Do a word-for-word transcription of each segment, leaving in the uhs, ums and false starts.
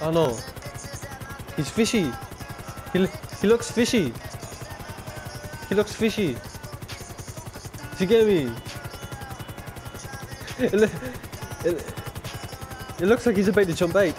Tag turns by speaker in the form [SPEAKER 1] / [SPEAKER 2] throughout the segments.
[SPEAKER 1] Oh no. He's fishy. He, he looks fishy. He looks fishy. Do you get me? It, it, it looks like he's about to jump out.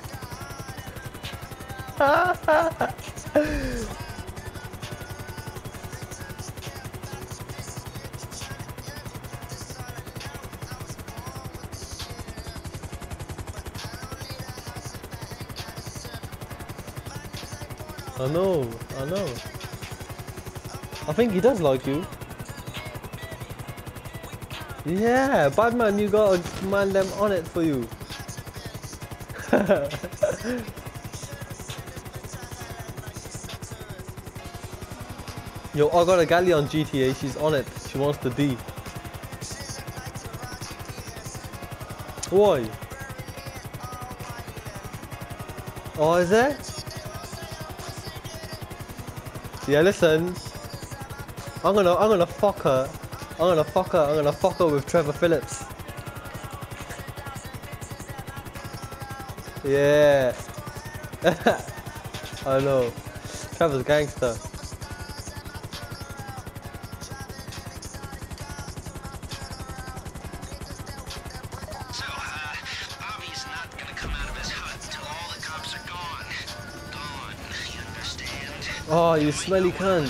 [SPEAKER 1] I know, I know. I think he does like you. Yeah, Batman, you got a man them on it for you. Yo, I got a galley on G T A, she's on it. She wants the D. Why? Oh, is it? Yeah, listen. I'm gonna, I'm gonna fuck her. I'm gonna fuck her. I'm gonna fuck her with Trevor Phillips. Yeah. I know. Trevor's gangster.
[SPEAKER 2] So, uh, Avi's not gonna come out of his hut until all the cops are gone. Gone. You understand?
[SPEAKER 1] Oh, you smelly cunt.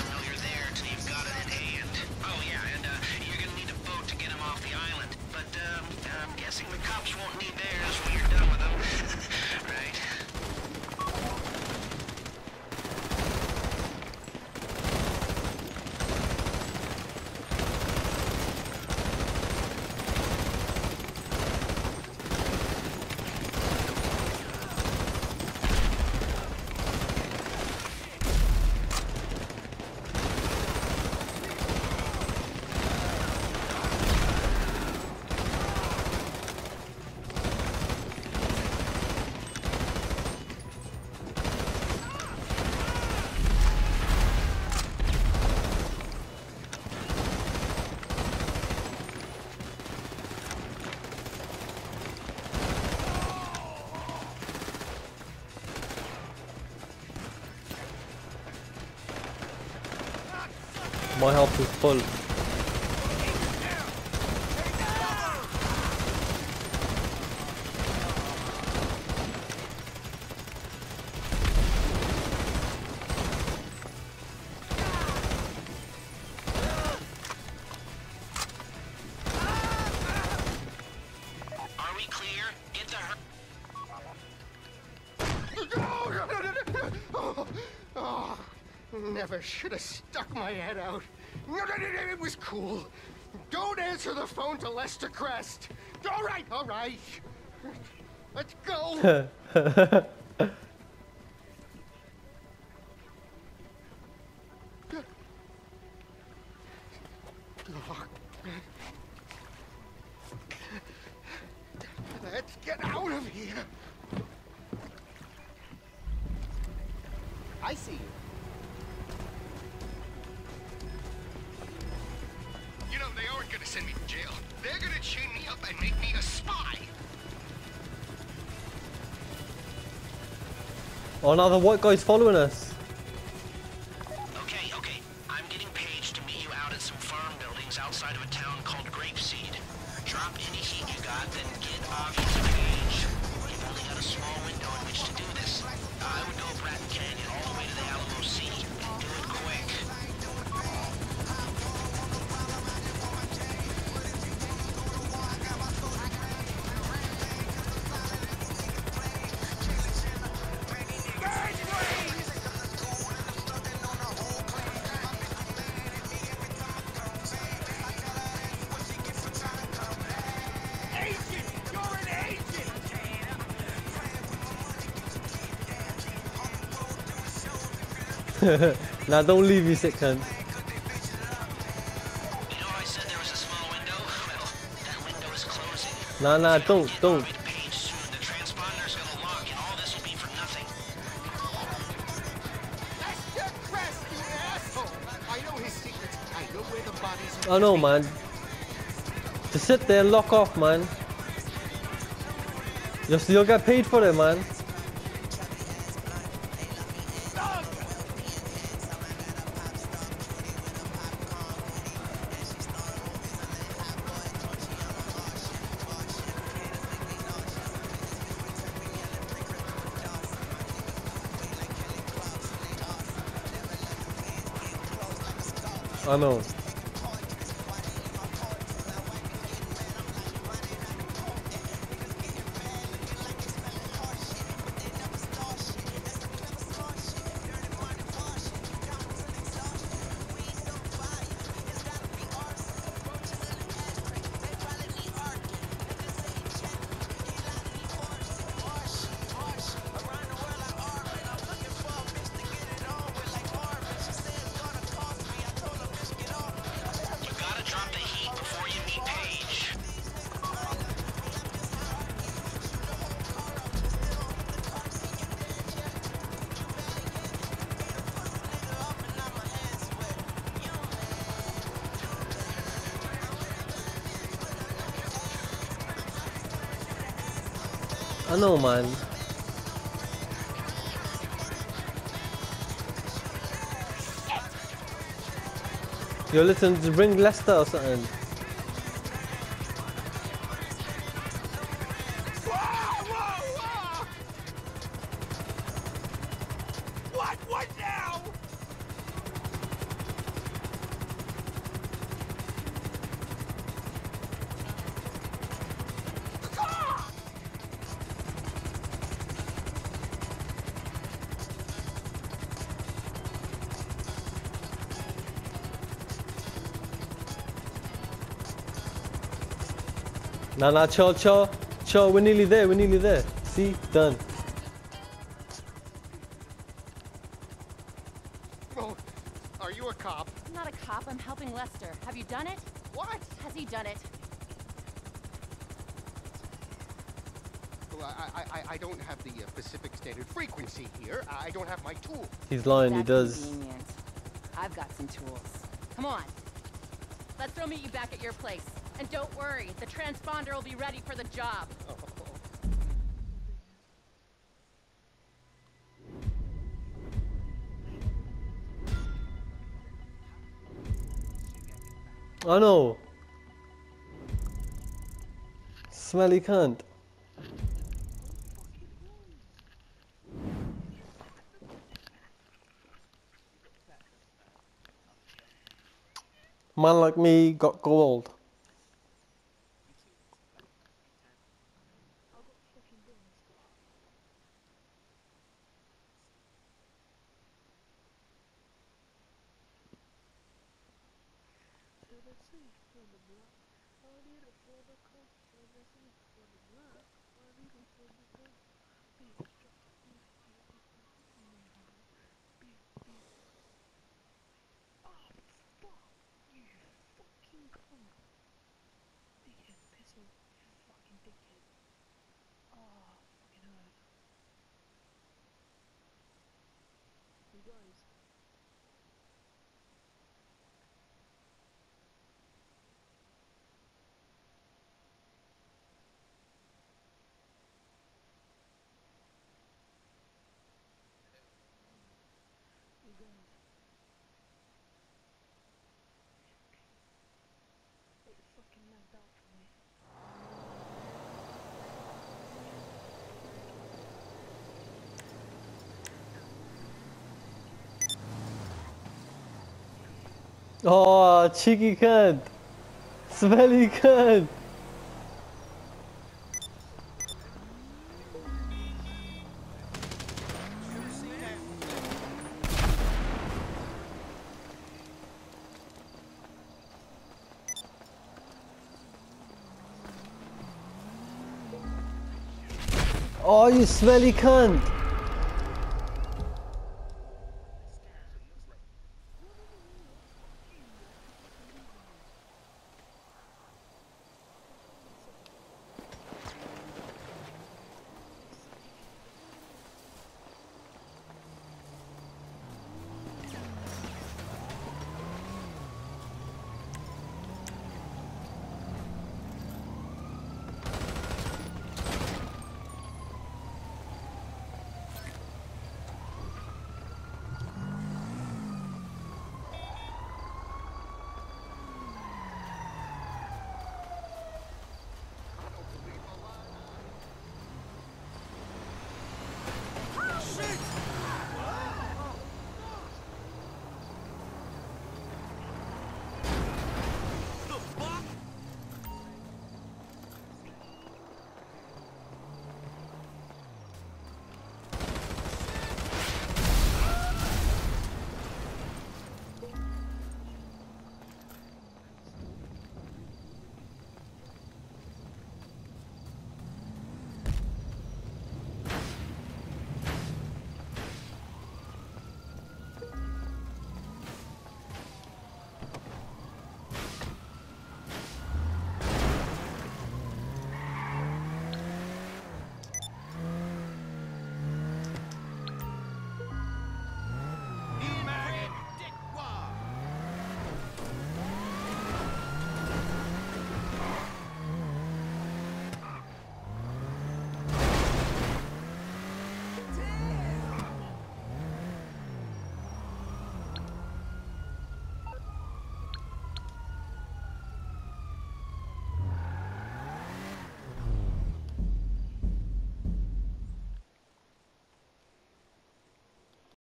[SPEAKER 1] My health is full.
[SPEAKER 2] Are we clear? Get the her-
[SPEAKER 3] Oh, oh, never should have stuck my head out. No, no, no, no, it was cool. Don't answer the phone to Lester Crest. All right, all right. Let's go. Let's get out of here. I see you.
[SPEAKER 2] You know, they aren't gonna send me to jail. They're gonna chain me up and make me a spy.
[SPEAKER 1] Oh, now the white guy's following us.
[SPEAKER 2] Okay, okay. I'm getting Paige to meet you out at some farm buildings outside of a town called Grapeseed. Drop any heat you got, then get off to Paige. You've only got a small window in which to do this. I would go Bratton Canyon all the way to the Alamo Sea. Do it quick.
[SPEAKER 1] Nah, don't leave me, sick cunt.
[SPEAKER 2] You know I said there was a small window? Well, that window is closing.
[SPEAKER 1] Nah, nah, don't, don't.
[SPEAKER 2] Page soon. The transponder's gonna lock, and all this will be for nothing.
[SPEAKER 3] Lester Crest, you asshole! I know his secrets. I know where the bodies are.
[SPEAKER 1] I know, man. Just sit there and lock off, man. You'll, you'll get paid for it, man. I know.
[SPEAKER 2] You gotta drop the heat before you meet Paige.
[SPEAKER 1] I know, man. Yo, listen, just bring Lester or something.
[SPEAKER 3] Whoa, whoa, whoa! What? What now? Ah!
[SPEAKER 1] Nah, nah, chill, chill, chill. We're nearly there. We're nearly there. See, done.
[SPEAKER 3] Oh, are you a cop?
[SPEAKER 4] I'm not a cop, I'm helping Lester. Have you done it?
[SPEAKER 3] What?
[SPEAKER 4] Has he done it?
[SPEAKER 3] Well, I, I, I- I don't have the uh, Pacific Standard Frequency here. I don't have my tool.
[SPEAKER 1] He's lying. He
[SPEAKER 4] That's
[SPEAKER 1] does.
[SPEAKER 4] convenient. I've got some tools. Come on. Lester will meet you back at your place. And don't worry, the transponder will be ready for the job.
[SPEAKER 1] I know. Smelly cunt. Man like me got gold. Oh, cheeky cunt. Smelly cunt. Oh, you smelly cunt.